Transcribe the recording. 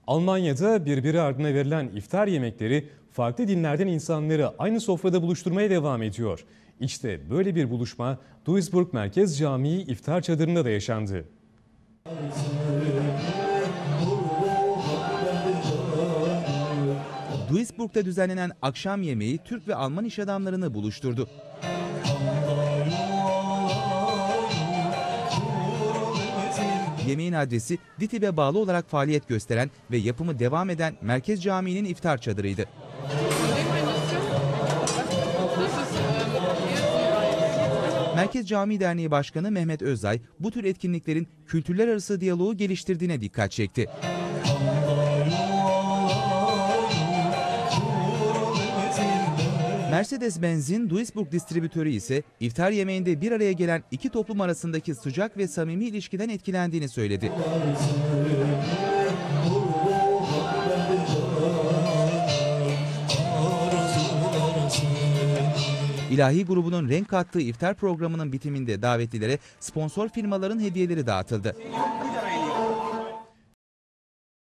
Almanya'da birbiri ardına verilen iftar yemekleri farklı dinlerden insanları aynı sofrada buluşturmaya devam ediyor. İşte böyle bir buluşma Duisburg Merkez Camii iftar çadırında da yaşandı. Duisburg'da düzenlenen akşam yemeği Türk ve Alman iş adamlarını buluşturdu. Yemeğin adresi DİTİB'e bağlı olarak faaliyet gösteren ve yapımı devam eden Merkez Camii'nin iftar çadırıydı. Merkez Camii Derneği Başkanı Mehmet Özay bu tür etkinliklerin kültürler arası diyaloğu geliştirdiğine dikkat çekti. Mercedes-Benz'in Duisburg distribütörü ise iftar yemeğinde bir araya gelen iki toplum arasındaki sıcak ve samimi ilişkiden etkilendiğini söyledi. İlahi grubunun renk kattığı iftar programının bitiminde davetlilere sponsor firmaların hediyeleri dağıtıldı.